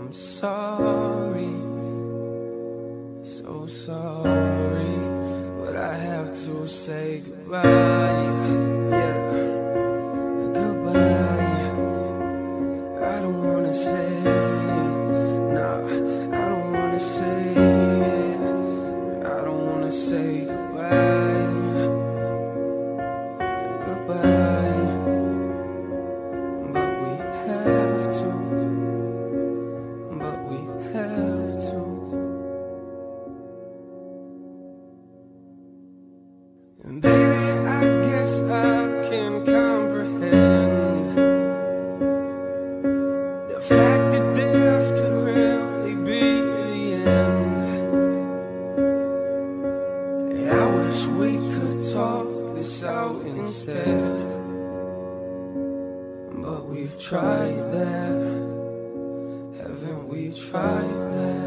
I'm sorry, so sorry, but I have to say goodbye. Yeah, goodbye. I don't wanna say it, nah, I don't wanna say it, I don't wanna say goodbye, goodbye, but we have to, but we have to. And baby, I guess I can comprehend the fact that this could really be the end. And I wish we could talk this out instead, but we've tried that, haven't we tried that?